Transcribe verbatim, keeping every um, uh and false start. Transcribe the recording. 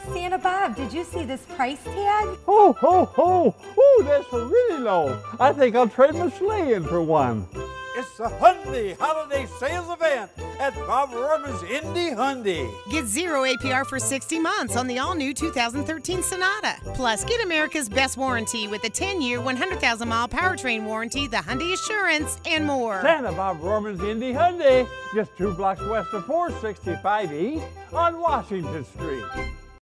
Santa Bob, did you see this price tag? Ho, ho, ho! Ooh, that's really low. I think I'll trade my sleigh in for one. It's the Hyundai Holiday Sales Event at Bob Rohrman's Indy Hyundai. Get zero A P R for sixty months on the all-new two thousand thirteen Sonata. Plus, get America's best warranty with a ten-year, one hundred thousand mile powertrain warranty, the Hyundai Assurance, and more. Santa Bob Rohrman's Indy Hyundai, just two blocks west of four sixty-five East on Washington Street.